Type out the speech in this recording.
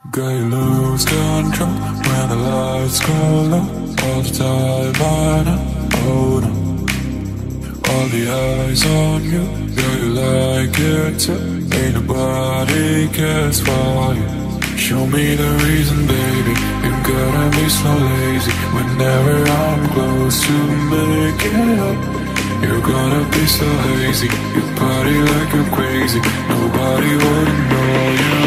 Girl, you lose control when the lights go low. All the time I know, oh no. All the eyes on you, girl, you like it too. Ain't nobody cares for you. Show me the reason, baby. You gotta be so lazy. Whenever I'm close to making up, you're gonna be so lazy. You party like you're crazy. Nobody wouldn't know you.